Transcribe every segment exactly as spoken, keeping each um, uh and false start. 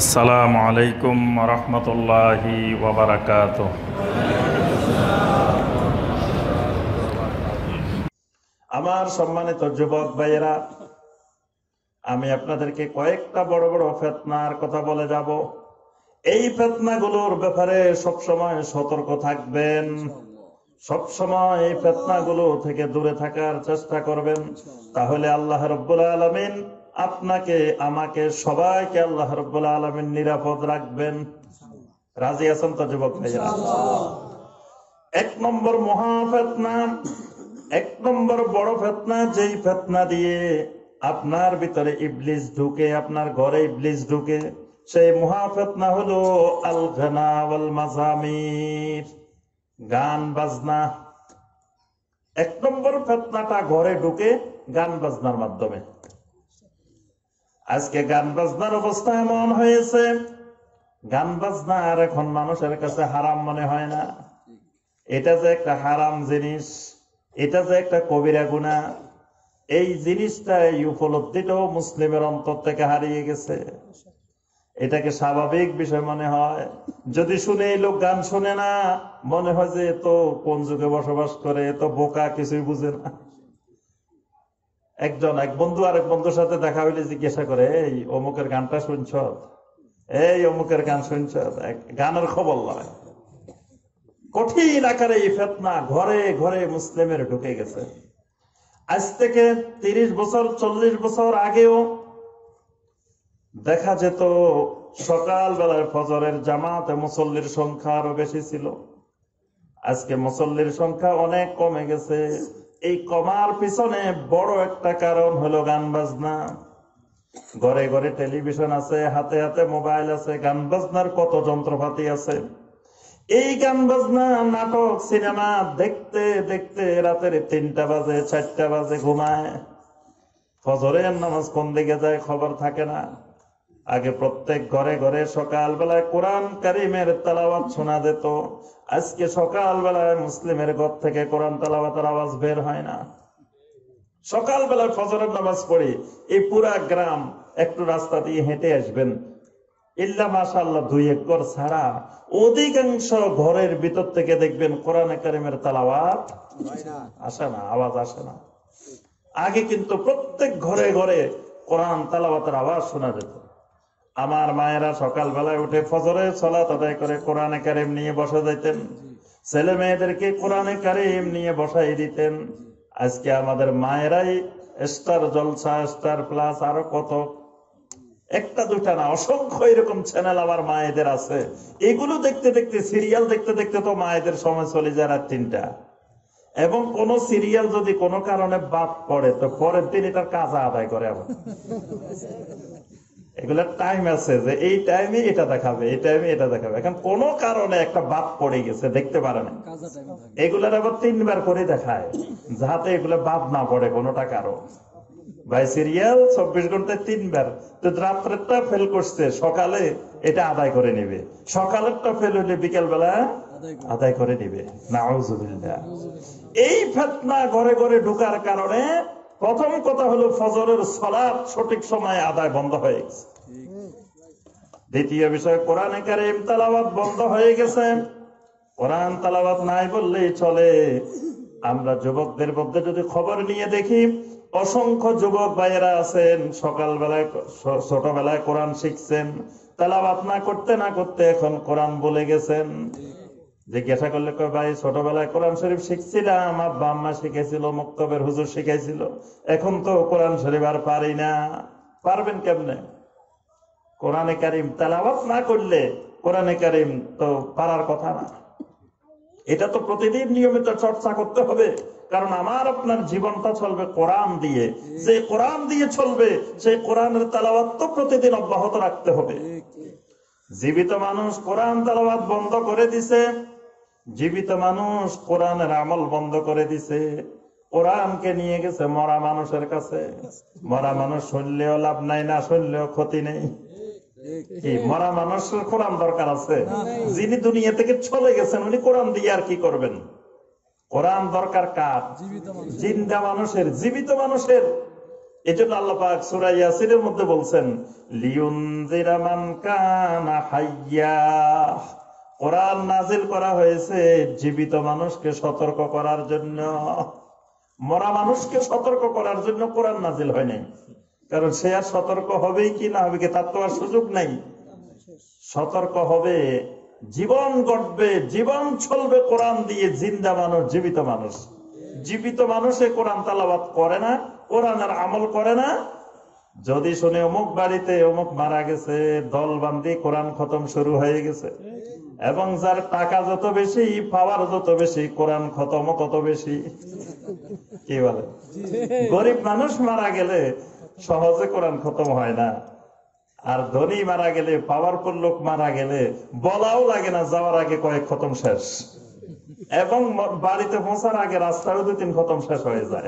আসসালামু আলাইকুম রহমতুল্লাহি ওয়া বারাকাতুহু। আমার সম্মানিত যুবক ভাইয়েরা, আমি আপনাদেরকে কয়েকটা বড় বড় ফিতনার কথা বলে যাব। এই ফিতনাগুলোর ব্যাপারে সবসময় সতর্ক থাকবেন, সবসময় এই ফিতনাগুলো থেকে দূরে থাকার চেষ্টা করবেন। তাহলে আল্লাহ রাব্বুল আলামিন আপনাকে, আমাকে, সবাইকে আল্লাহ রাব্বুল আলামিন নিরাপদ রাখবেন। রাজি আছেন তো যুবক ভাইয়েরা? এক নম্বর মহা ফিতনা, এক নম্বর বড় ফিতনা, যেই ফিতনা দিয়ে আপনার ভিতরে ইবলিস ঢুকে, আপনার ঘরে ইবলিস ঢুকে, সেই মহা ফিতনা হলো আল গানা ওয়াল মাজামির, গান বাজনা। এক নম্বর ফিতনাটা ঘরে ঢুকে গান বাজনার মাধ্যমে। আজকে গান বাজনার অবস্থা এমন হয়েছে, গান বাজনা আর এখন মানুষের কাছে হারাম মনে হয় না। এটা যে একটা হারাম জিনিস, এটা যে একটা কবিরা গুনাহ, এই জিনিসটা, এই উপলব্ধিটাও মুসলিমের অন্তর থেকে হারিয়ে গেছে। এটাকে স্বাভাবিক বিষয় মনে হয়। যদি শুনে এই লোক গান শুনে না, মনে হয় যে তো কোন যুগে বসবাস করে, তো বোকা, কিছুই বুঝে না। একজন এক বন্ধু আরেক বন্ধুর সাথে দেখা হইলে জিজ্ঞাসা করে, এই অমুকের গানটা শুনছ, এই অমুকের গান শুনছ, গানের খবর লয়। কঠিন আকারে এই ফিতনা ঘরে ঘরে মুসলিমের ঢুকে গেছে। আজ থেকে তিরিশ বছর চল্লিশ বছর আগেও দেখা যেত সকাল বেলায় ফজরের জামাতে মুসল্লির সংখ্যা আরো বেশি ছিল। আজকে মুসল্লির সংখ্যা অনেক কমে গেছে। এই কমার পিছনে বড় একটা কারণ হলো গান বাজনা। ঘরে ঘরে টেলিভিশন আছে, হাতে হাতে মোবাইল আছে, গান বাজনার কত যন্ত্রপাতি আছে। এই গান বাজনা, নাটক, সিনেমা দেখতে দেখতে রাতের তিনটা বাজে, চারটা বাজে, ঘুমায়। ফজরের নামাজ কোন দিকে যায় খবর থাকে না। আগে প্রত্যেক ঘরে ঘরে সকাল বেলায় কোরআন কারীমের তেলাওয়াত শোনা যেত। আজকে সকাল বেলায় মুসলিমের ঘর থেকে কোরআন তেলাওয়াতের আওয়াজ বের হয় না। সকাল বেলায় ফজরের নামাজ পড়ি, এই পুরা গ্রাম একটু রাস্তা দিয়ে হেঁটে আসবেন, ইল্লা মাশাআল্লাহ দুই এক ঘর ছাড়া অধিকাংশ ঘরের ভিতর থেকে দেখবেন কোরআনে কারীমের তেলাওয়াত আসে না, আওয়াজ আসে না। আগে কিন্তু প্রত্যেক ঘরে ঘরে কোরআন তেলাওয়াতের আওয়াজ শোনা যেত। আমার মায়েরা সকাল বেলায় উঠে ফজরের সালাত আদায় করে কোরআনে কারীম নিয়ে বসে যাইতেন, ছেলে মেয়েদেরকে কোরআনে কারীম নিয়ে বসাই দিতেন। আজকে আমাদের মায়েরাই স্টার জলসা, স্টার প্লাস, আরো কত, একটা দুটা না, অসংখ্য এরকম চ্যানেল আমার মায়েদের আছে। এগুলো দেখতে দেখতে, সিরিয়াল দেখতে দেখতে তো মায়েদের সময় চলে যায় রাত তিনটা। এবং কোন সিরিয়াল যদি কোনো কারণে বাদ পড়ে, তো পরের দিন এটার কাজা আদায় করে। আবার এগুলোর টাইম আছে যে এই টাইমে এটা দেখাবে, এই টাইমে এটা দেখাবে। এখন কোন কারণে একটা বাদ পড়ে গেছে, দেখতে পারে না, এগুলার আবার তিনবার করে দেখায়, যাতে এগুলো বাদ না পড়ে কোনোটা কারো। ভাই সিরিয়াল চব্বিশ ঘন্টায় তিনবার, তো রাত্রেরটা ফেল করছে, সকালে এটা আদায় করে নিবে, সকালেরটা ফেল হইলে বিকেল বেলা আদায় করে নিবে। নাউজুবিল্লাহ। এই ফিতনা ঘরে ঘরে ঢোকার কারণে প্রথম কথা হলো ফজরের সালাত সঠিক সময়ে আদায় বন্ধ হয়ে গেছে। দ্বিতীয় বিষয়, কোরআনে কারীম তেলাওয়াত বন্ধ হয়ে গেছে। কোরআন তেলাওয়াত নাই বললেই চলে। আমরা যুবকদের মধ্যে যদি খবর নিয়ে দেখি, অসংখ্য যুবক ভাইয়েরা আছেন সকালবেলায়, ছোটবেলায় কোরআন শিখছেন, তেলাওয়াত না করতে না করতে এখন কোরআন বলে গেছেন। জিজ্ঞাসা করলে কয়, ভাই ছোটবেলায় কোরআন শরীফ শিখছিলাম, আব্বা আম্মা শিখেছিল, মুক্তবের হুজুর শিখাইছিল, এখন তো কোরআন শরীফ আর পারি না। পারবেন কেমনে? কোরআনে কারীম তেলাওয়াত না করলে কোরআনে কারীম তো পারার কথা না। এটা তো প্রতিদিন নিয়মিত চর্চা করতে হবে, কারণ আমার আপনার জীবনটা চলবে কোরআন দিয়ে। যে কোরআন দিয়ে চলবে, সেই কোরআনের তেলাওয়াত তো প্রতিদিন অব্যাহত রাখতে হবে। জীবিত মানুষ কোরআন তেলাওয়াত বন্ধ করে দিছে, জীবিত মানুষ কোরআনের আমল বন্ধ করে দিছে, কোরআনকে নিয়ে গেছে মরা মানুষের কাছে। মরা মানুষ শুনলেও লাভ নাই, না শুনলেও ক্ষতি নেই। কি মরা মানুষের কোরআন দরকার আছে? যিনি দুনিয়া থেকে চলে গেছেন উনি কোরআন দিয়ে আর কি করবেন? কোরআন দরকার কার? জিন্দা মানুষের, জীবিত মানুষের। এই জন্য আল্লাহ পাক সূরা ইয়াসিনের মধ্যে বলছেন লিয়ুনজিরা মান কানা হাইয়া। কোরআন নাজিল করা হয়েছে জীবিত মানুষকে সতর্ক করার জন্য, মরা মানুষকে সতর্ক করার জন্য কোরআন নাজিল হয় নাই। কারণ সে আর সতর্ক হবেই কি না হবে কি তার তো আর সুযোগ নাই। সতর্ক হবে, জীবন গড়বে, জীবন চলবে কোরআন দিয়ে। জিন্দা মানুষ, জীবিত মানুষ, জীবিত মানুষে কোরআন তেলাওয়াত করে না, কোরআনের আমল করে না। যদি শুনে অমুক বাড়িতে অমুক মারা গেছে, দল বান্ধি কোরআন খতম শুরু হয়ে গেছে, এবং যার টাকা যত বেশি, পাওয়ার যত বেশি, কোরআন খতম তত বেশি। কি বলে? গরিব মানুষ মারা গেলে সহজে কোরআন খতম হয় না, আর ধনী মারা গেলে, পাওয়ারফুল লোক মারা গেলে বলাও লাগে না, যাওয়ার আগে কয়েক খতম শেষ, এবং বাড়িতে পৌঁছার আগে রাস্তায় দুই তিন খতম শেষ হয়ে যায়।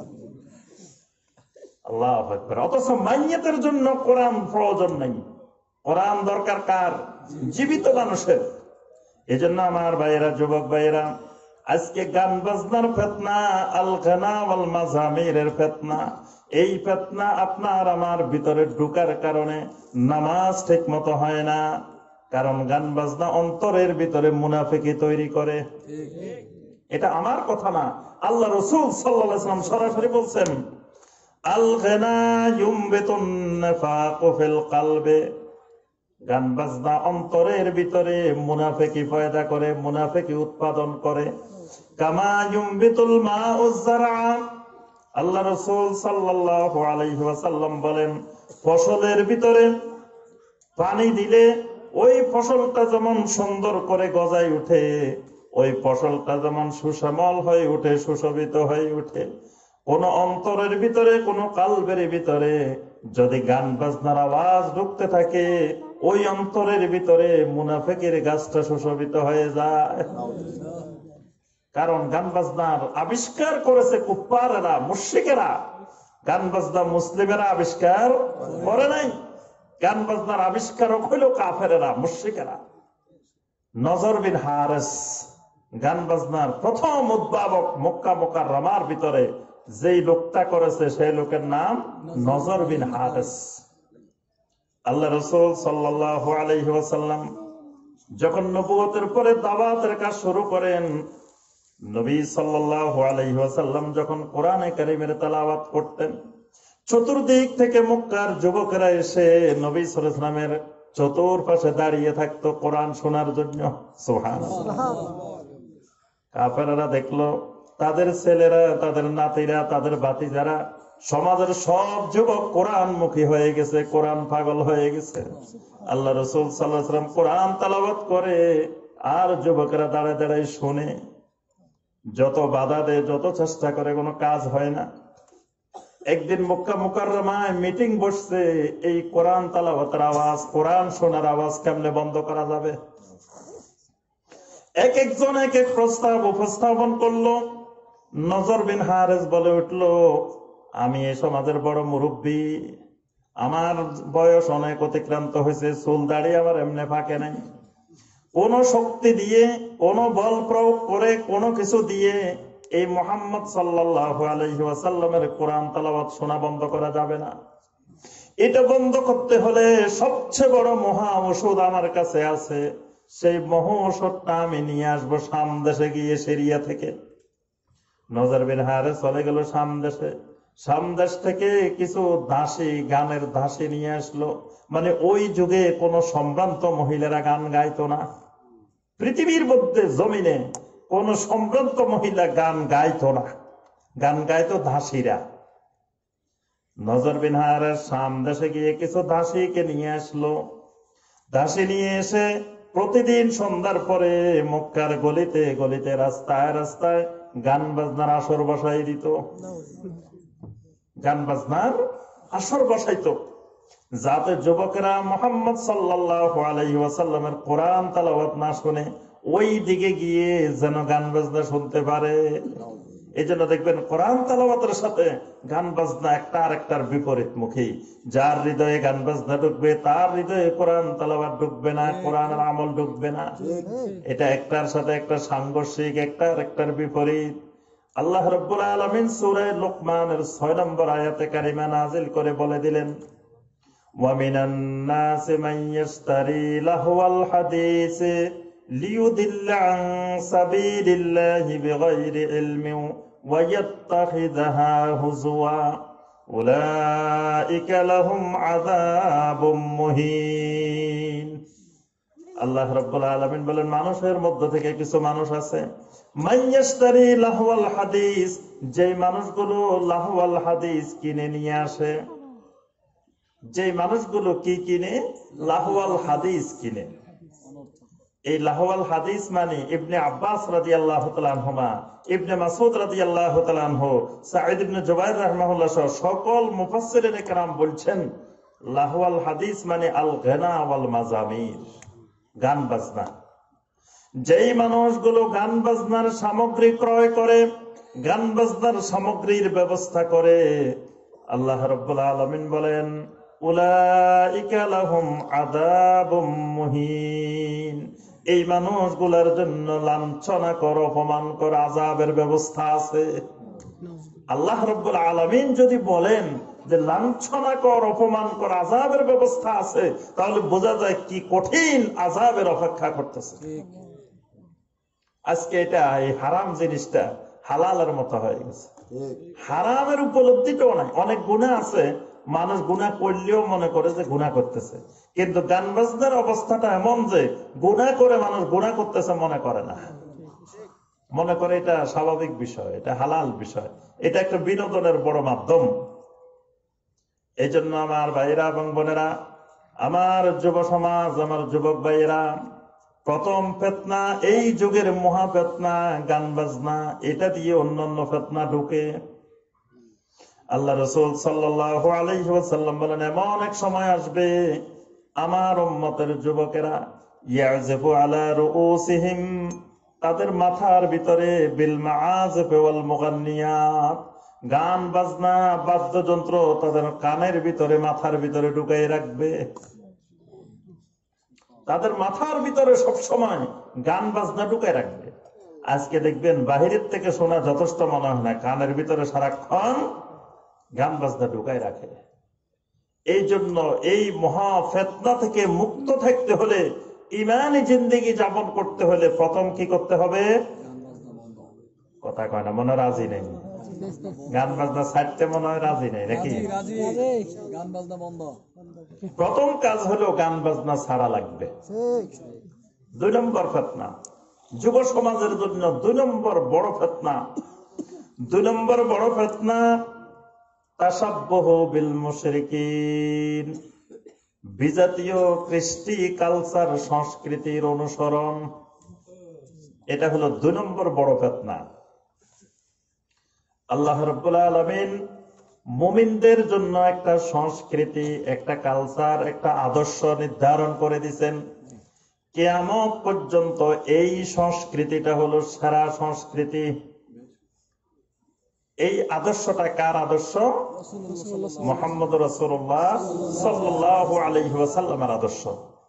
আল্লাহু আকবার। অথচ মাইয়াতের জন্য কোরআন প্রয়োজন নাই। কোরআন দরকার কার? জীবিত মানুষের। এই জন্য আমার ভাইয়েরা, যুবক ভাইয়েরা, আজকে গান বাজনার ফিতনা, আল গানা ওয়াল মাজামিরের ফিতনা, এই ফিতনা আপনার আমার ভিতরে ঢোকার কারণে নামাজ ঠিক মতো হয় না। কারণ গান বাজনা অন্তরের ভিতরে মুনাফিকি তৈরি করে। এটা আমার কথা না, আল্লাহ রাসূল সাল্লাল্লাহু আলাইহি ওয়াসাল্লাম সরাসরি বলছেন আল গানা ইউমবিতুন নিফাক ফিল কলবে। গান বাজনা অন্তরের ভিতরে মুনাফিকি পয়দা করে, মুনাফিকি উৎপাদন করে। কামা ইউমবিতুল মাউজ যারআ, আল্লাহ রাসূল সাল্লাল্লাহু আলাইহি ওয়াসাল্লাম বলেন, ফসলের ভিতরে পানি দিলে ওই ফসলটা যেমন সুন্দর করে গজায় উঠে, ওই ফসলটা যেমন সুশ্যামল হয়ে উঠে, সুশোভিত হয়ে উঠে, কোন অন্তরের ভিতরে, কোন কালবের ভিতরে যদি গান বাজনার আওয়াজ ঢুকতে থাকে, ওই অন্তরের ভিতরে মুনাফিকের গাছটা সুশোভিত হয়ে যায়। কারণ গান বাজনার আবিষ্কার করেছে কুফফারেরা, মুশরিকেরা। গান বাজনা মুসলিমেরা আবিষ্কার করে নাই। গান বাজনার আবিষ্কারক হইল কাফেরেরা, মুশরিকেরা। নজর বিন হারেস গান বাজনার প্রথম উদ্ভাবক। মক্কা মুকাররমার ভিতরে যেই লোকটা করেছে সেই লোকের নাম নজর বিন হারেস। আল্লাহ রাসূল সাল্লাল্লাহু আলাইহি ওয়াসাল্লাম যখন নবুয়তের পরে দাওয়াতের কাজ শুরু করেন, নবী সাল্লাল্লাহু আলাইহি ওয়াসাল্লাম যখন কোরআনে কারীমের তেলাওয়াত করতেন, চতুর্দিক থেকে মক্কার যুবকেরা এসে নবী সাল্লাল্লাহু আলাইহি ওয়াসাল্লামের চতুর্পাশে দাঁড়িয়ে থাকতো কোরআন শোনার জন্য। সুবহানাল্লাহ। কাফেররা দেখলো তাদের ছেলেরা, তাদের নাতিরা, তাদের ভাতিজারা, সমাজের সব যুবক কোরআন মুখী হয়ে গেছে, কোরআন পাগল হয়ে গেছে। আল্লাহ রাসূল সাল্লাল্লাহু আলাইহি ওয়াসাল্লাম কোরআন তেলাওয়াত করে আর যুবকেরা দাঁড়ায় দাঁড়ায় শুনে। যত বাধা দেয়, যত চেষ্টা করে, কোনো কাজ হয় না। একদিন মক্কা মুকাররমায় মিটিং বসছে, এই কোরআন তেলাওয়াতের আওয়াজ, কোরআন শোনার আওয়াজ কেমনে বন্ধ করা যাবে। এক একজন এক এক প্রস্তাব উপস্থাপন করলো। নজর বিন হারেস বলে উঠলো, আমি এই সমাজের বড় মুরব্বী, আমার বয়স অনেক অতিক্রান্ত হয়েছে, চুল দাড়ি আমার এমনি ফাঁকে নাই। কোন শক্তি দিয়ে, কোন বল প্রয়োগ করে, কোন কিছু দিয়ে এই মুহাম্মদ সাল্লাল্লাহু আলাইহি ওয়াসাল্লামের কোরআন তেলাওয়াত শোনা বন্ধ করা যাবে না। এটা বন্ধ করতে হলে সবচেয়ে বড় মহা ঔষধ আমার কাছে আছে। সেই মহা ঔষধটা আমি নিয়ে আসবো শাম দেশে গিয়ে, সিরিয়া থেকে। নজর বিন হারেস চলে গেল শাম দেশে। শাম দেশ থেকে কিছু দাসী, গানের দাসী নিয়ে আসলো। মানে ওই যুগে কোন সম্ভ্রান্ত মহিলারা গান গাইতো না। পৃথিবীর মধ্যে জমিনে কোন সম্ভ্রান্ত মহিলা গান গাইতো না, গান গাইতো দাসীরা। নজর বিন হারেস শাম দেশে গিয়ে কিছু দাসীকে নিয়ে আসলো। দাসী নিয়ে এসে প্রতিদিন সন্ধ্যার পরে মক্কার গলিতে গলিতে, রাস্তায় রাস্তায় গান বাজনার আসর বসাই দিত। গান বাজনার আসর বসাইতো, যাতে যুবকেরা মুহাম্মদ সাল্লাল্লাহু আলাইহি ওয়াসাল্লামের কোরআন তেলাওয়াত না শুনে ওই দিকে গিয়ে যেন গান বাজনা শুনতে পারে। এই জন্য দেখবেন কোরআন তেলাওয়াতের সাথে গান বাজনা একটা আরেকটার বিপরীত মুখী। যার হৃদয়ে গান বাজনা ঢুকবে, তার হৃদয়ে কোরআন তেলাওয়াত ঢুকবে না, কোরআনের আমল ঢুকবে না। এটা একটার সাথে একটা সাংঘর্ষিক, একটা আরেকটার বিপরীত। আল্লাহ রাব্বুল আলামিন সূরা লুকমানের ছয় নম্বর আয়াতে কারিমা নাযিল করে বলে দিলেন, ওয়া মিনান নাসি মান ইয়াশতারি লাহওয়াল হাদিস লিয়ুদিল্লা আন সাবিলিল্লাহি বিগাইরি ইলমিন ওয়া ইয়াত্তাখিযাহা হুজওয়া উলাইকা লাহুম আযাবুম মুহিন। আল্লাহ রাব্বুল আলামিন বলেন, মানুষের মধ্য থেকে কিছু মানুষ আছে মাইয়াশতারি লাহওয়াল হাদিস, যে মানুষগুলো লাহওয়াল হাদিস কিনে নিয়ে আসে। যে মানুষগুলো কি কিনে? লাহওয়াল হাদিস কিনে। এই লাহওয়াল হাদিস মানে ইবনে আব্বাস রাদিয়াল্লাহু তাআলা আনহুমা, ইবনে মাসউদ রাদিয়াল্লাহু তাআলা আনহু, সাঈদ ইবনে জুবাইর রাহিমাহুল্লাহ সহ সকল মুফাসসিরিনে কেরাম বলছেন লাহওয়াল হাদিস মানে আল গানা ওয়াল মাজামির, গান বাজনা। যেই মানুষগুলো গান বাজনার সামগ্রী ক্রয় করে, গান বাজনার সামগ্রীর ব্যবস্থা করে, আল্লাহ রাব্বুল আলামিন বলেন উলাইকা লাহুম আযাবুম মুহিন, এই মানুষগুলোর জন্য লাঞ্ছনাকর অপমানকর আযাবের ব্যবস্থা আছে। আল্লাহ রাব্বুল আলামিন যদি বলেন যে লাঞ্ছনাকর অপমানকর আযাবের ব্যবস্থা আছে, তাহলে বোঝা যায় কি কঠিন আযাবের অপেক্ষা করতেছে। আজকে এটা এই হারাম জিনিসটা হালালের মতো হয়ে গেছে। হারামের উপলব্ধিটাও নাই। অনেক গুনাহ আছে, মানুষ গুনাহ করলেও মনে করে যে গুনাহ করতেছে, কিন্তু গান বাজনার অবস্থাটা এমন যে গুনাহ করে মানুষ গুনাহ করতেছে মনে করে না, মনে করে এটা স্বাভাবিক বিষয়, এটা হালাল বিষয়, এটা একটা বিনোদনের বড় মাধ্যম। এই জন্য আমার ভাইয়েরা এবং বোনেরা, আমার যুব সমাজ, আমার যুবক ভাইয়েরা, প্রথম ফিতনা, এই যুগের মহা ফিতনা গান বাজনা, এটা দিয়ে অন্যান্য ফিতনা ঢুকে। আল্লাহ রাসূল সাল্লাল্লাহু আলাইহি ওয়াসাল্লাম বলেন, এমন এক সময় আসবে আমার উম্মতের যুবকেরা ইয়াযিফু আলা রুউসিহিম, তাদের মাথার ভিতরে বিল মাআযিফ ওয়াল মুগান্নিয়াত, গান বাজনা বাদ্যযন্ত্র তাদের কানের ভিতরে মাথার ভিতরে ঢুকাই রাখবে। তাদের মাথার ভিতরে সব সময় গান বাজনা ঢুকাই রাখবে। আজকে দেখবেন বাহিরের থেকে শোনা যথেষ্ট মনে হয় না, কানের ভিতরে সারাক্ষণ গান বাজনা ঢুকাই রাখে। এই জন্য এই মহা ফিতনা থেকে মুক্ত থাকতে হলে, ঈমানি জিন্দেগি যাপন করতে হলে প্রথম কি করতে হবে? কথা কয় না, মনে রাজি নেই। গান বাজনা ছাড়তে মনে হয় রাজি নেই নাকি? প্রথম কাজ হলো গান বাজনা ছাড়া লাগবে। দুই নম্বর ফিতনা যুব সমাজের জন্য, দুই নম্বর বড় ফিতনা, দুই নম্বর বড় ফিতনা তাসাব্বুহু বিল মুশরিকিন, বিজাতীয় কৃষ্টি কালচার সংস্কৃতির অনুসরণ। এটা হলো দুই নম্বর বড় ফিতনা। আল্লাহ রাব্বুল আলামিন মুমিনদের জন্য একটা সংস্কৃতি, একটা কালচার, একটা আদর্শ নির্ধারণ করে দিয়েছেন। কিয়ামত পর্যন্ত এই সংস্কৃতিটা হলো সেরা সংস্কৃতি। এই আদর্শটা কার আদর্শ? মুহাম্মদ রাসূলুল্লাহ সাল্লাল্লাহু আলাইহি ওয়াসাল্লামের আদর্শ।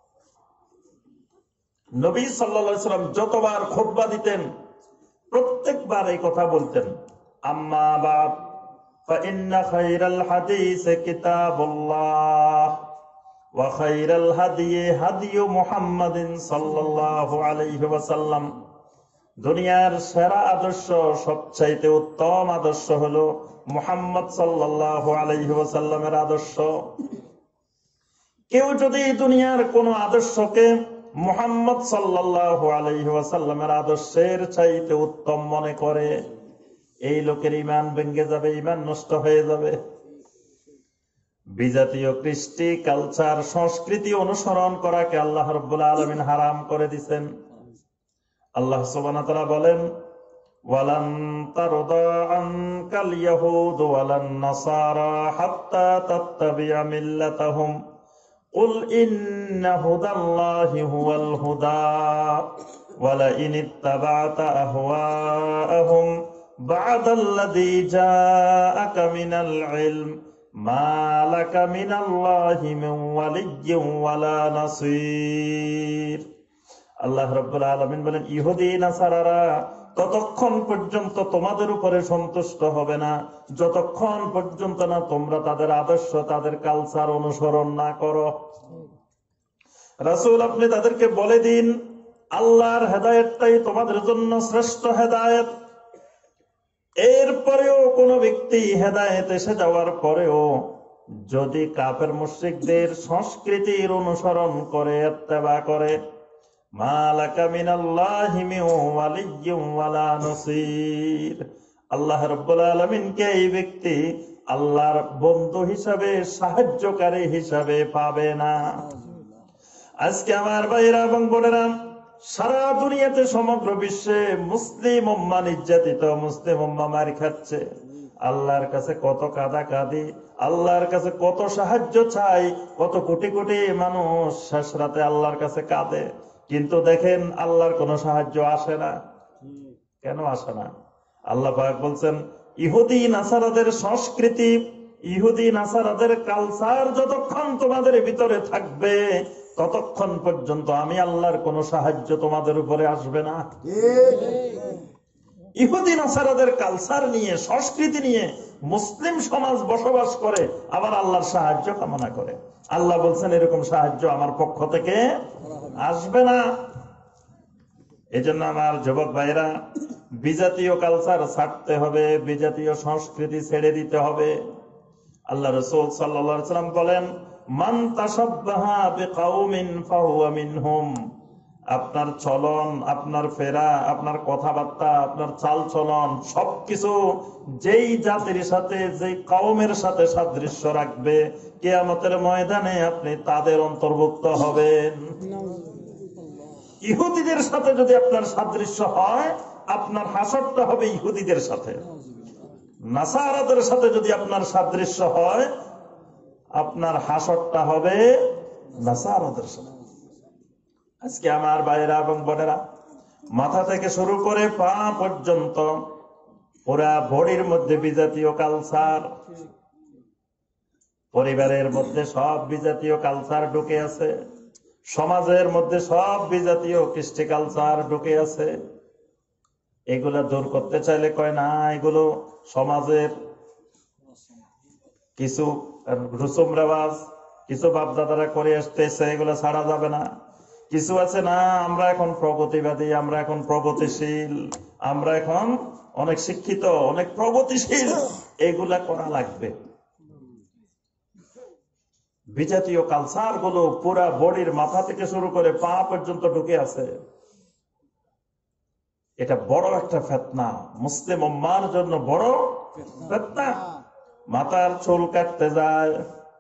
নবী সাল্লাল্লাহু আলাইহি ওয়াসাল্লাম যতবার খুতবা দিতেন প্রত্যেকবার এই কথা বলতেন, আম্মা বাদ ফাইন্না খায়রাল হাদিস কিতাবুল্লাহ ওয়া খায়রাল হাদিয়ে হাদিয়ু মুহাম্মাদিন সাল্লাল্লাহু আলাইহি ওয়াসাল্লাম। দুনিয়ার সেরা আদর্শ, সবচাইতে উত্তম আদর্শ হলো মুহাম্মদ সাল্লাল্লাহু আলাইহি ওয়াসাল্লামের আদর্শ। কেউ যদি দুনিয়ার কোন আদর্শকে মুহাম্মদ সাল্লাল্লাহু আলাইহি ওয়াসাল্লামের আদর্শের চাইতে উত্তম মনে করে, এই লোকের ঈমান ভেঙে যাবে, ঈমান নষ্ট হয়ে যাবে। বিজাতীয় কৃষ্টি কালচার সংস্কৃতি অনুসরণ করাকে আল্লাহ রাব্বুল আলামিন হারাম করে দিয়েছেন। আল্লাহ সুবহানাহু ওয়া তাআলা বলেন, ওয়ালান তারদা আনকাল ইয়াহুদ ওয়ালান নাসারা হাত্তা তাত্তাবি'a মিল্লাতাহুম কুল ইন্না হুদাল্লাহি হুয়াল হুদা ওয়ালা ইন ইত্তাবা'তা আহওয়াআহুম বা'দাল্লাযী জাআকা মিনাল ইলম মা লাকা মিনাল্লাহি মিন ওয়ালিয়্যিন ওয়ালা নাসীর। আল্লাহ রাব্বুল আলামিন বলেন, ইহুদি নাসারারা ততক্ষণ পর্যন্ত তোমাদের উপরে সন্তুষ্ট হবে না যতক্ষণ পর্যন্ত না তোমরা তাদের আদর্শ, তাদের কালচার অনুসরণ না করো। রাসূল, আপনি তাদেরকে বলে দিন, আল্লাহর হেদায়েতটাই তোমাদের জন্য শ্রেষ্ঠ হেদায়েত। এরপরেও কোন ব্যক্তি হেদায়েত এসে যাওয়ার পরেও যদি কাফের মুশরিকদের সংস্কৃতির অনুসরণ করে, ইত্তেবা করে, মালাকা মিনাল্লাহি মিন ওয়ালিয়্যিন ওয়ালা নাসীর, আল্লাহ রাব্বুল আলামিনকে এই ব্যক্তি আল্লাহর বন্ধু হিসাবে, সাহায্যকারী হিসাবে পাবে না। আজকে আমার ভাইরা এবং বোনেরা, সারা দুনিয়াতে, সমগ্র বিশ্বে মুসলিম উম্মাহ নির্যাতিত, মুসলিম উম্মাহ মার খাচ্ছে। আল্লাহর কাছে কত কাদা কাঁদি, আল্লাহর কাছে কত সাহায্য চাই, কত কোটি কোটি মানুষ শেষ রাতে আল্লাহর কাছে কাঁদে, কিন্তু দেখেন আল্লাহর কোনো সাহায্য আসে না। কেন আসে না? আল্লাহ পাক বলছেন, ইহুদি নাসারাদের সংস্কৃতি, ইহুদি নাসারাদের কালচার যতক্ষণ তোমাদের ভিতরে থাকবে ততক্ষণ পর্যন্ত আমি আল্লাহর কোনো সাহায্য তোমাদের উপরে আসবে না। ইহুদি নাসারাদের কালচার নিয়ে, সংস্কৃতি নিয়ে মুসলিম সমাজ বসবাস করে, আবার আল্লাহর সাহায্য কামনা করে। আল্লাহ বলছেন, এরকম সাহায্য আমার পক্ষ থেকে আসবে না। এজন্য আমার যুবক ভাইরা, বিজাতীয় কালচার ছাড়তে হবে, বিজাতীয় সংস্কৃতি ছেড়ে দিতে হবে। আল্লাহ রাসূল সাল্লাল্লাহু আলাইহি ওয়াসাল্লাম বলেন, মান তাশাব্বাহা বিকাউমিন ফাহুয়া মিনহুম। আপনার চলন, আপনার ফেরা, আপনার কথাবার্তা, আপনার চাল চলন, সবকিছু যেই জাতির সাথে, যেই কওমের সাথে সাদৃশ্য রাখবে, কিয়ামতের ময়দানে আপনি তাদের অন্তর্ভুক্ত হবেন। ইহুদিদের সাথে যদি আপনার সাদৃশ্য হয়, আপনার হাসরটা হবে ইহুদিদের সাথে। নাসারাদের সাথে যদি আপনার সাদৃশ্য হয়, আপনার হাসরটা হবে নাসারাদের সাথে। আজকে আমার ভাইয়েরা এবং বোনেরা, মাথা থেকে শুরু করে পা পর্যন্ত পুরা বডির মধ্যে বিজাতীয় কালচার, পরিবারের মধ্যে সব বিজাতীয় কালচার ঢুকে আছে, সমাজের মধ্যে সব বিজাতীয় কৃষ্টি কালচার ঢুকে আছে। এগুলা দূর করতে চাইলে কয় না, এগুলো সমাজের কিছু রসুম রেওয়াজ, কিছু বাপদাদারা করে আসতেছে, এগুলো ছাড়া যাবে না। কিছু আছে না, আমরা এখন প্রগতিবাদী, আমরা এখন প্রগতিশীল, আমরা এখন অনেক শিক্ষিত, অনেক প্রগতিশীল, এগুলা করা লাগবে। বিজাতীয় কালচার গুলো পুরা বডির মাথা থেকে শুরু করে পা পর্যন্ত ঢুকে আছে। এটা বড় একটা ফিতনা, মুসলিম উম্মার জন্য বড় ফিতনা। মাথার চুল কাটতে যায়,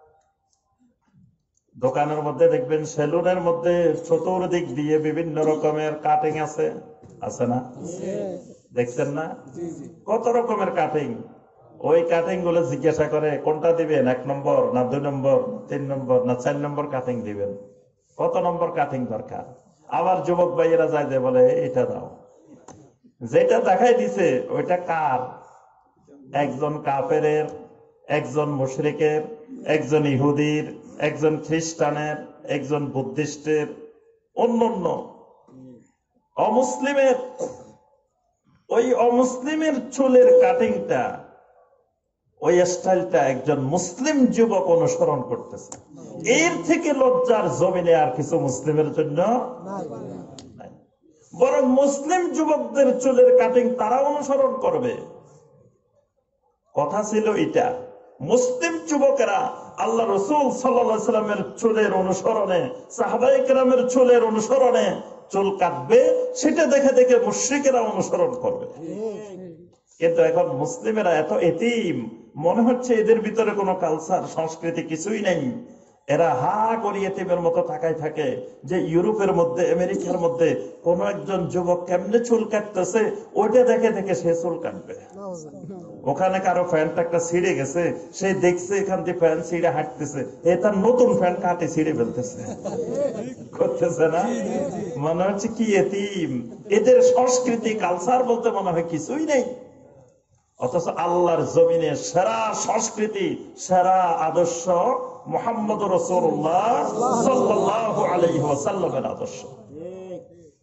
দোকানের মধ্যে দেখবেন সেলুনের মধ্যে চতুর্দিক দিয়ে বিভিন্ন রকমের কাটিং আছে, আছে না? দেখছেন না কত রকমের কাটিং? ওই কাটিং গুলো জিজ্ঞাসা করে, কোনটা দিবেন, এক নম্বর না দুই নম্বর, তিন নম্বর না চার নম্বর কাটিং দিবেন, কত নম্বর কাটিং দরকার? আবার যুবক ভাইয়েরা যায় যে বলে, এটা দাও। যেটা দেখাই দিছে ওইটা কার? একজন কাফেরের, একজন মুশরিকের, একজন ইহুদির, একজন খ্রিস্টানের, একজন বুদ্ধিস্টের, অন্যান্য অমুসলিমের। ওই অমুসলিমের চুলের কাটিংটা, ওই স্টাইলটা একজন মুসলিম যুবক অনুসরণ করতেছে। এর থেকে লজ্জার জমিনে আর কিছু মুসলিমের জন্য নাই। বরং মুসলিম যুবকদের চুলের কাটিং তারা অনুসরণ করবে। কথা ছিল এটা, মুসলিম যুবকেরা আল্লাহ রাসূল সাল্লাল্লাহু আলাইহি ওয়াসাল্লামের চুলের অনুসরণে, সাহাবায়ে কেরামের চুলের অনুসরণে চুল কাটবে, সেটা দেখে দেখে মুশরিকেরা অনুসরণ করবে। কিন্তু এখন মুসলিমেরা এত এতিম, মনে হচ্ছে এদের ভিতরে কোনো কালচার, সংস্কৃতি কিছুই নেই। এরা হা করে এতিমের মতো তাকাই থাকে যে ইউরোপের মধ্যে, আমেরিকার মধ্যে কোন একজন যুবক কেমনে চুল কাটতেছে, ওইটা দেখে দেখে সে চুল কাটবে। ওখানে কারো প্যান্ট একটা ছিঁড়ে গেছে, সে দেখছে এখান থেকে প্যান্ট ছিঁড়ে হাঁটতেছে, এ তার নতুন প্যান্ট কাটে ছিঁড়ে ফেলতেছে, করতেছে না? মনে হচ্ছে কি এতিম, এদের সংস্কৃতি কালচার বলতে মনে হয় কিছুই নেই। অথচ আল্লাহর জমিনে সেরা সংস্কৃতি, সেরা আদর্শ মুহাম্মদ রাসূলুল্লাহ সাল্লাল্লাহু আলাইহি ওয়াসাল্লামের আদর্শ।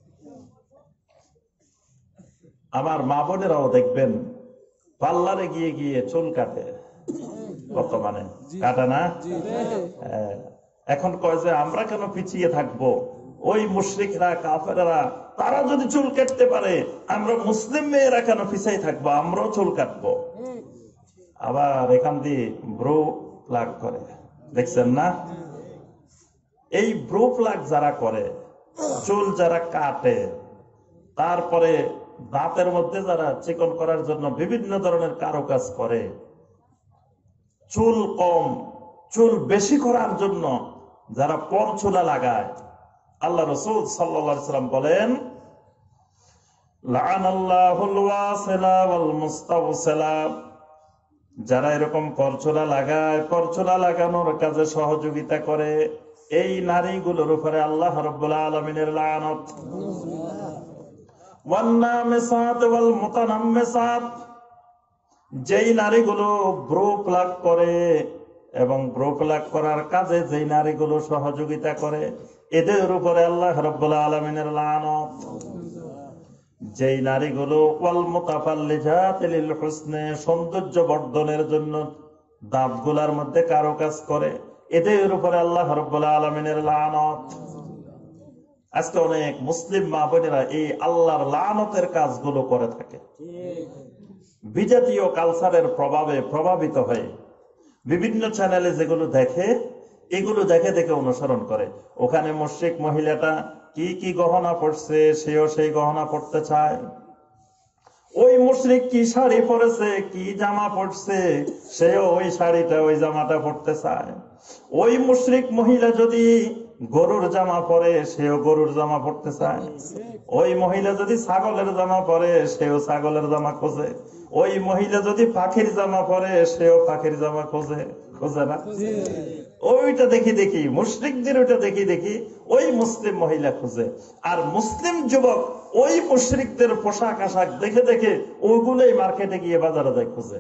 আমার মা বোনেরাও দেখবেন পার্লারে গিয়ে গিয়ে চুল কাটে, বর্তমানে কাটে না? এখন কয় যে আমরা কেন পিছিয়ে থাকবো, ওই মুশরিকরা কাফেররা তারা যদি চুল কাটতে পারে আমরা মুসলিম মেয়েরা কেন পিছিয়ে থাকবো, আমরাও চুল কাটবো। আবার এখান দিয়ে ব্রো প্লাগ করে, দেখছেন না? এই ব্রো প্লাগ যারা করে, চুল যারা কাটে, তারপরে দাঁতের মধ্যে যারা চিকন করার জন্য বিভিন্ন ধরনের কারুকাজ করে, চুল কম চুল বেশি করার জন্য যারা পরচুলা লাগায়, আল্লাহ রাসূল সাল্লাল্লাহু আলাইহি সাল্লাম বলেন, লাআনাল্লাহুল ওয়াসিলা ওয়াল মুস্তাওসিলা, যারা এরকম পরচুলা লাগায়, পরচুলা লাগানোর কাজে সহযোগিতা করে, এই নারীগুলোর উপরে আল্লাহ রাব্বুল আলামিনের লানত। ওয়ান নামিসাত ওয়াল মুতানাম্মিসাত, যেই নারীগুলো ব্রো প্লাগ করে এবং ব্রো প্লাগ করার কাজে যেই নারীগুলো সহযোগিতা করে, এদের উপরে আল্লাহ রাব্বুল আলামিনের লানত। যেই নারীগুলো ওয়াল মুতাফাল্লিজাত লিল হুসনে, সৌন্দর্য বর্ধনের জন্য দাঁতগুলার মধ্যে কারুকাজ করে, এদের উপরে আল্লাহ রাব্বুল আলামিনের লানত। আজকে অনেক মুসলিম মা বোনেরা এই আল্লাহর লানতের কাজগুলো করে থাকে, বিজাতীয় কালচারের প্রভাবে প্রভাবিত হয়ে বিভিন্ন চ্যানেলে যেগুলো দেখে, এগুলো দেখে দেখে অনুসরণ করে। ওখানে মুশরিক মহিলাটা কি কি গহনা পড়ছে, সেও সেই গহনা পড়তে চায়। ওই মুশরিক কি শাড়ি পরেছে, কি জামা পড়ছে, সেও ওই শাড়িটা ওই জামাটা পড়তে চায়। ওই মুশরিক মহিলা যদি গরুর জামা পরে, সেও গরুর জামা পড়তে চায়। ওই মহিলা যদি ছাগলের জামা পরে, সেও ছাগলের জামা খোঁজে। ওই মহিলা যদি পাখির জামা পরে, সেও পাখির জামা খোঁজে, খোঁজে না? ওইটা দেখি দেখি মুশরিকদের ওইটা দেখি দেখি ওই মুসলিম মহিলা খুঁজে, আর মুসলিম যুবক ওই মুশরিকদের পোশাক আশাক দেখে দেখে ওইগুলোই মার্কেটে গিয়ে বাজারে যায় খুঁজে।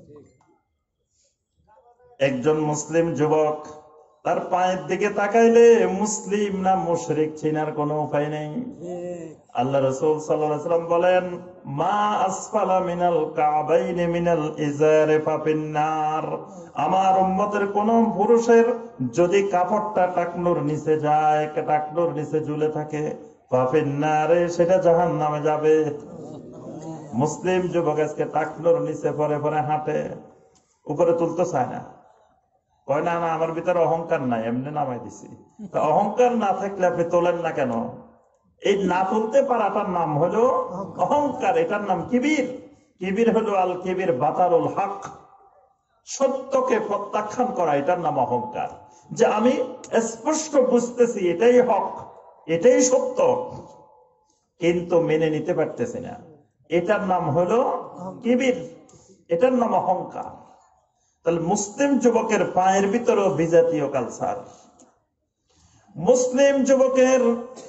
একজন মুসলিম যুবক তার পায়ের দিকে তাকাইলে মুসলিম না মুশরিক চিনার কোনো উপায় নেই। আল্লাহ রাসূল সাল্লাল্লাহু আলাইহি ওয়াসাল্লাম বলেন, মা আসফালা মিনাল কাবাইনি মিনাল ইজারি ফাফিন্নার, আমার উম্মতের কোন পুরুষের যদি কাপড়টা টাকনুর নিচে যায়, টাকনুর নিচে ঝুলে থাকে, ফাফিন্নারে, সেটা জাহান্নামে যাবে। মুসলিম যুবক আজকে টাকনুর নিচে পরে পরে হাঁটে, উপরে তুলতে চায় না, কয় না না আমার ভিতরে অহংকার নাই, এমনি নামাই দিছি। অহংকার না থাকলে আপনি তোলেন না কেন? এই না তুলতে পারাটার নাম হলো অহংকার, এটার নাম কিবির। কিবির হলো আল কিবির বাতারুল হক, সত্যকে প্রত্যাখ্যান করা, এটার নাম অহংকার। যে আমি স্পষ্ট বুঝতেছি এটাই হক, এটাই সত্য, কিন্তু মেনে নিতে পারতেছি না, এটার নাম হলো কিবির, এটার নাম অহংকার। তাহলে মুসলিম যুবকের পায়ের ভিতরেও বিজাতীয় কালচার। মুসলিম যুবকের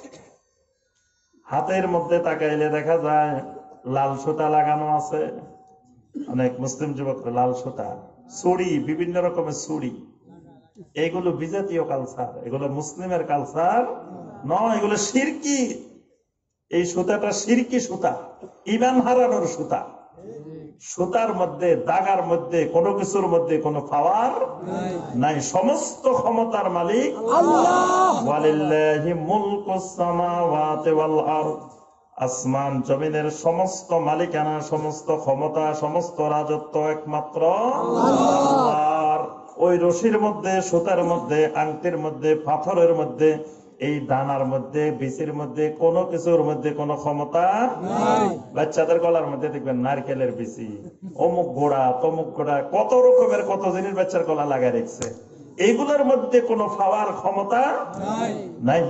হাতের মধ্যে তাকাইলে দেখা যায় লাল সুতা লাগানো আছে, অনেক মুসলিম যুবক লাল সুতা, ছুরি, বিভিন্ন রকমের ছুরি, এগুলো বিজাতীয় কালচার, এগুলো মুসলিমের কালচার নয়, এগুলো শিরকি। এই সুতাটা শিরকি সুতা, ঈমান হারানোর সুতা। সুতার মধ্যে, দাগার মধ্যে, কোনো কিছুর মধ্যে কোনো পাওয়ার নাই। সমস্ত ক্ষমতার মালিক আল্লাহ। ওয়ালিল্লাহি মুলকুস সামাওয়াতি ওয়াল আরদ, আসমান জমিনের সমস্ত মালিকানা, সমস্ত ক্ষমতা, সমস্ত রাজত্ব একমাত্র আল্লাহর। ওই রশির মধ্যে, সুতার মধ্যে, আংটির মধ্যে, পাথরের মধ্যে, এই দানার মধ্যে, বীজের মধ্যে, কোনো কিছুর মধ্যে কোনো ক্ষমতা নাই। বাচ্চাদের গলার মধ্যে দেখবেন নারকেলের বিচি, অমুক গোড়া, তমুক গোড়া, কত রকমের কত জিনিস বাচ্চার গলা লাগাই রেখেছে, এইগুলোর মধ্যে কোনো পাওয়ার ক্ষমতা নাই।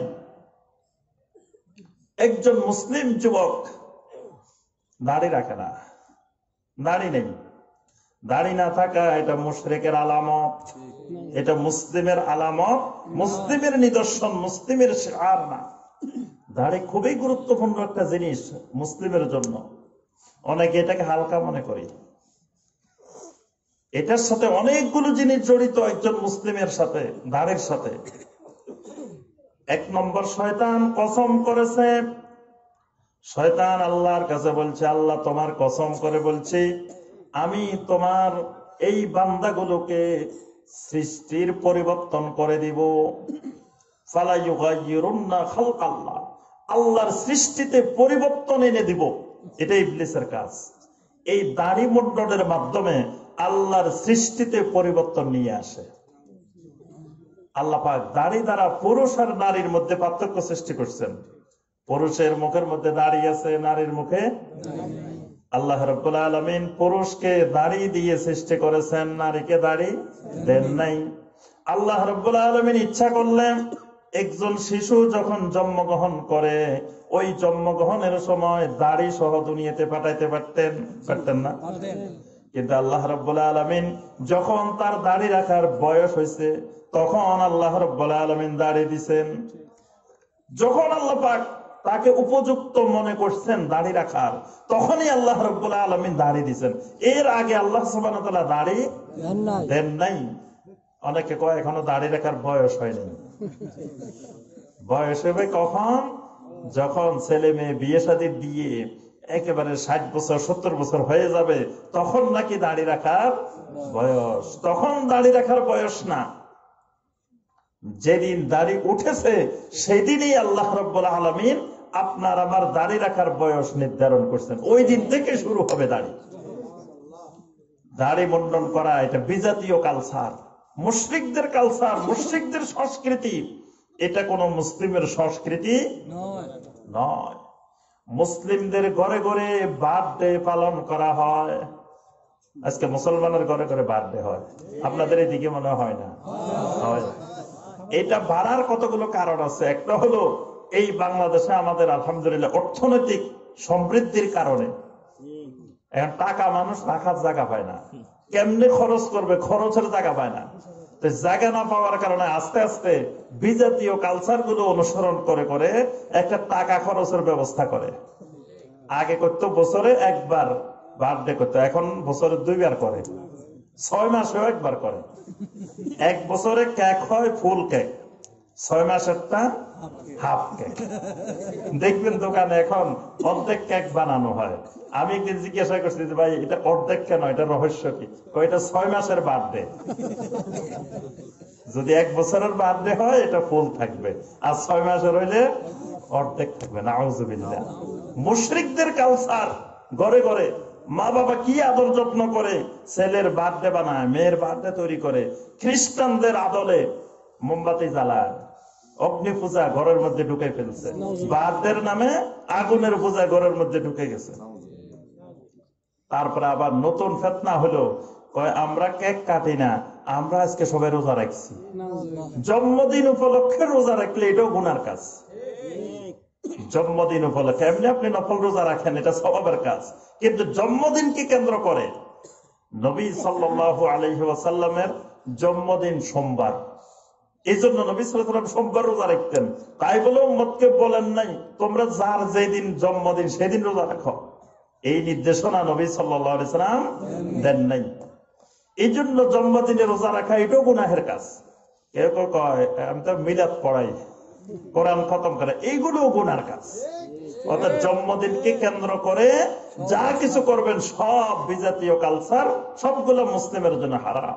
একজন মুসলিম যুবক দাড়ি রাখে না, দাড়ি নেই। দাড়ি না থাকা এটা মুশরিকের আলামত, এটা মুসলিমের আলামত, মুসলিমের নিদর্শন, মুসলিমের শিআর না। দাড়ি খুবই গুরুত্বপূর্ণ একটা জিনিস মুসলিমের জন্য। অনেকে এটাকে হালকা মনে করে, এটার সাথে অনেকগুলো জিনিস জড়িত একজন মুসলিমের সাথে, দাড়ির সাথে। এক নম্বর, শয়তান কসম করেছে শয়তান আল্লাহর কাছে বলছে, আল্লাহ তোমার কসম করে বলছি, আমি তোমার এই বান্দাগুলোকে সৃষ্টির পরিবর্তন করে দিব। ফালা ইউগাইয়িরুন্না খালকাল্লাহ, আল্লাহর সৃষ্টিতে পরিবর্তন এনে দিব। এটা ইবলিসের কাজ। এই দাড়ি মুন্ডনের মাধ্যমে আল্লাহর সৃষ্টিতে পরিবর্তন নিয়ে আসে। আল্লাহ পাক দাড়ি দ্বারা পুরুষ আর নারীর মধ্যে পার্থক্য সৃষ্টি করছেন। পুরুষের মুখের মধ্যে দাড়ি আছে, নারীর মুখে আল্লাহ রাব্বুল আলামিন পুরুষকে দাড়ি দিয়ে সৃষ্টি করেছেন, নারীকে দাড়ি দেন নাই। আল্লাহ রাব্বুল আলামিন ইচ্ছা করলেন একজন শিশু যখন জন্মগ্রহণ করে, ওই জন্মগ্রহণের সময় দাড়ি সহ দুনিয়াতে পাঠাইতে পারতেন পারতেন না? কিন্তু আল্লাহ রাব্বুল আলামিন যখন তার দাড়ি রাখার বয়স হয়েছে, তখন আল্লাহ রাব্বুল আলামিন দাড়ি দিছেন। যখন আল্লাহ পাক তাকে উপযুক্ত মনে করছেন দাড়ি রাখার, তখনই আল্লাহ রাব্বুল আলামিন দাড়ি দিছেন। এর আগে আল্লাহ সুবহানাহু ওয়া তাআলা দাড়ি দেন নাই। অনেকে কয় এখনো দাড়ি রাখার বয়স হয়নি। বয়স হবে কখন? যখন ছেলে মেয়ে বিয়ে শাদী দিয়ে একেবারে ষাট বছর সত্তর বছর হয়ে যাবে, তখন নাকি দাড়ি রাখার বয়স। তখন দাড়ি রাখার বয়স না, যেদিন দাড়ি উঠেছে সেদিনই আল্লাহ রাব্বুল আলামিন আপনার আমার দাড়ি রাখার বয়স নির্ধারণ করছেন। ওই দিন থেকে শুরু হবে দাড়ি দাড়ি মুন্ডন করা। এটা বিজাতীয় কালচার, মুশরিকদের কালচার, মুশরিকদের সংস্কৃতি। এটা কোন মুসলিমের সংস্কৃতি নয়। মুসলিমদের ঘরে ঘরে বার্থডে পালন করা হয়। আজকে মুসলমানের ঘরে ঘরে বার্থডে হয়, আপনাদের এদিকে মনে হয় না? হয়। এটা বাড়ার কতগুলো কারণ আছে। একটা হলো এই বাংলাদেশে আমাদের আলহামদুলিল্লাহ অর্থনৈতিক সমৃদ্ধির কারণে এখন টাকা মানুষ রাখার জায়গা পায় না, কেমনে খরচ করবে খরচের জায়গা পায় না। জায়গা না পাওয়ার কারণে আস্তে আস্তে বিজাতীয় কালচার গুলো অনুসরণ করে করে একটা টাকা খরচের ব্যবস্থা করে। আগে করতো বছরে একবার বার্থডে করতো, এখন বছরে দুইবার করে, ছয় মাসেও একবার করে। এক বছরে কেক হয় ফুল কেক, ছয় মাসেরটা হাফ কেক। দেখবেন দোকানে এখন অর্ধেক কেক বানানো হয়। আমি একদিন জিজ্ঞাসা করছি যে ভাই এটা অর্ধেক কেন, এটা রহস্য কি? এটা ছয় মাসের বার্থডে। যদি এক বছরের বার্থডে হয় এটা ফুল থাকবে, আর ছয় মাসের হইলে অর্ধেক থাকবে। নাউজুবিল্লাহ। মুশরিকদের কালচার। ঘরে ঘরে মা বাবা কি আদর যত্ন করে ছেলের বার্থডে বানায়, মেয়ের বার্থডে তৈরি করে। খ্রিস্টানদের আদলে মোমবাতি জ্বালায়, অগ্নি পূজা ঘরের মধ্যে ঢুকে ফেলছে, বার্থডের নামে আগুনের পূজা ঘরের মধ্যে ঢুকে গেছে। তারপরে আবার নতুন ফেতনা হলো, কয় আমরা কেক কাটি না, আমরা আজকে সবাই রোজা রাখছি। জন্মদিন উপলক্ষে রোজা রাখলে এটাও গুনার কাজ। জন্মদিন উপলক্ষে এমনি আপনি নফল রোজা রাখেন, এটা স্বভাবের কাজ, কিন্তু জন্মদিনকে কেন্দ্র করে। নবী সাল্লাল্লাহু আলাইহি ওয়াসাল্লামের জন্মদিন সোমবার, এই জন্য নবী সাল্লাল্লাহু আলাইহি ওয়াসাল্লাম সোমবার রোজা রাখতেন। তাই বলে উম্মতকে বলেন নাই তোমরা যার যেদিন জন্মদিন সেদিন রোজা রাখো, এই নির্দেশনা নবী সাল্লাল্লাহু আলাইহি ওয়াসাল্লাম দেন নাই। এই জন্য জন্মদিনে রোজা রাখা এটাও গুনাহের কাজ। কেউ কেউ কয় আমি তো মিলাদ পড়াই, কোরআন খতম করে, এইগুলো গুনার কাজ। অর্থাৎ জন্মদিনকে কেন্দ্র করে যা কিছু করবেন সব বিজাতীয় কালচার, সবগুলো মুসলিমের জন্য হারাম।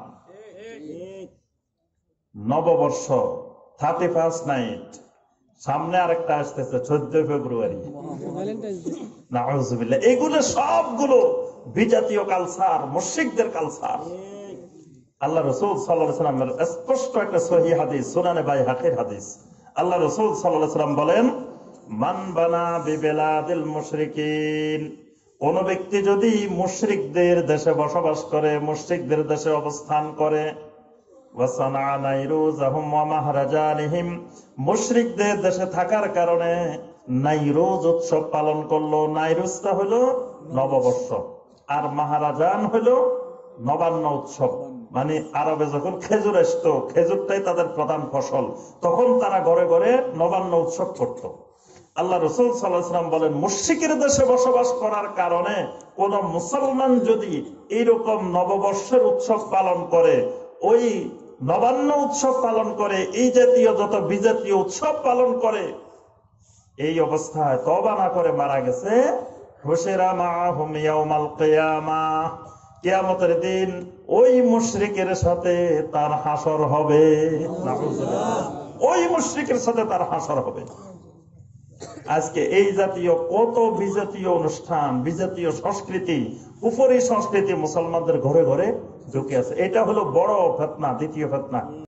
নববর্ষ থার্টি ফার্স্ট নাইট, সামনে আরেকটা আসতেছে চোদ্দই ফেব্রুয়ারি, নাউজুবিল্লাহ। এগুলো সবগুলো বিজাতীয় কালচার, মুশরিকদের কালচার। আল্লাহ রাসূল সাল্লাল্লাহু আলাইহি ওয়াসাল্লামের স্পষ্ট একটা সহিহ হাদিস, সুনানে বাইহাকির হাদিস। আল্লাহ রাসূল সাল্লাল্লাহু আলাইহি ওয়াসাল্লাম বলেন, মান বানা বিবিলাদিল মুশরিকিন, কোন ব্যক্তি যদি মুশরিকদের দেশে বসবাস করে, মুশরিকদের দেশে অবস্থান করে, ওয়াসানা নাইরুজাহুম ওয়া মাহরাজানিহিম, মুশরিকদের দেশে থাকার কারণে নাইরুজ উৎসব পালন করলো। নাইরুজটা হলো নববর্ষ, আর মাহারাজান হলো নবান্ন উৎসব। মানে আরবে যখন খেজুর আসতো, খেজুরটাই তাদের প্রধান ফসল, তখন তারা ঘরে ঘরে নবান্ন উৎসব করত। আল্লাহ রাসূল সাল্লাল্লাহু আলাইহি ওয়াসাল্লাম বলেন, মুশরিকের দেশে বসবাস করার কারণে কোন মুসলমান যদি এইরকম নববর্ষের উৎসব পালন করে, ওই নবান্ন উৎসব পালন করে, এই জাতীয় যত বিজাতীয় উৎসব পালন করে, এই অবস্থায় তওবা না করে মারা গেছে, হুশিরা মাআহুম ইয়াউমাল কিয়ামাহ, কিয়ামতের দিন ওই মুশরিকের সাথে তার হাসর হবে। নাউযুবিল্লাহ। ওই মুশরিকের সাথে তার হাসর হবে। আজকে এই জাতীয় কত বিজাতীয় অনুষ্ঠান, বিজাতীয় সংস্কৃতি, কুফরি সংস্কৃতি মুসলমানদের ঘরে ঘরে ঢুকে আছে। এটা হলো বড় ফিতনা, দ্বিতীয় ফিতনা।